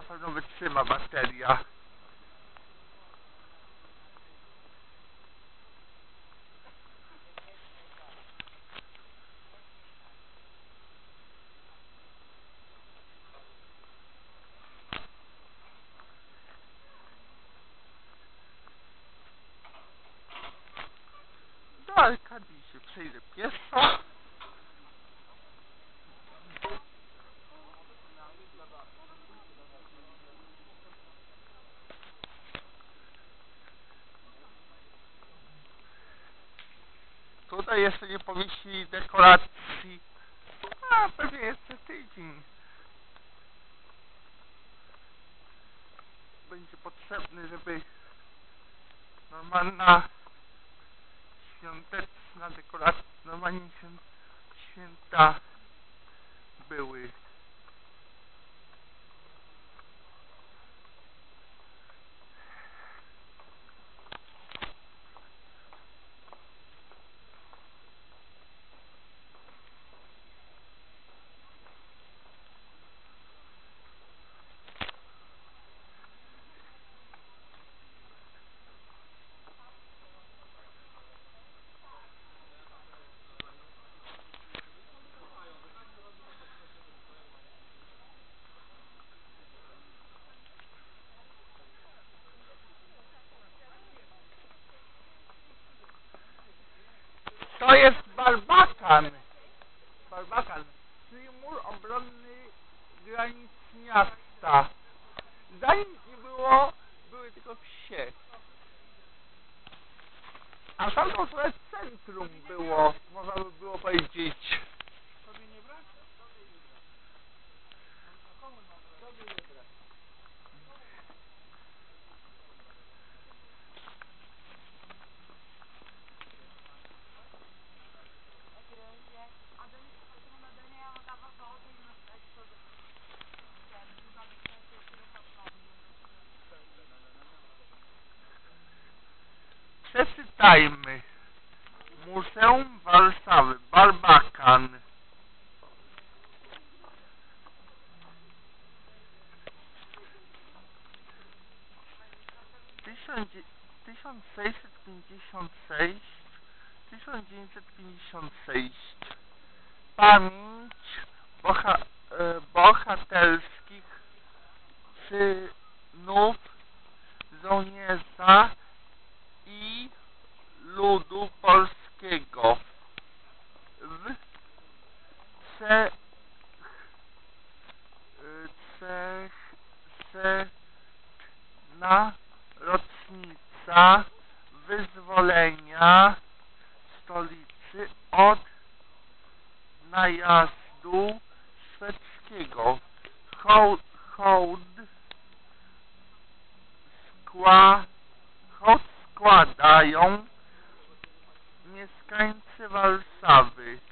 pewno wytrzyma bateria. Do Arkadii się przejdę pieszo. Tutaj jeszcze nie powiesili dekoracji. A pewnie jeszcze tydzień będzie potrzebny, żeby normalna świąteczna dekoracja, normalnie święta były. To jest Barbakan. Barbakan, czyli mur obronny granic miasta. Zanim nie było, były tylko wsie. A tam to swoje centrum było, można by było powiedzieć. Przeczytajmy. Muzeum Warszawy, Barbakan. Tysiąc 1956 pamięć bohaterskich synów żołnierza i ludu polskiego w setna rocznica wyzwolenia stolicy od najazdu szwedzkiego. Hołd składają mieszkańcy Warszawy.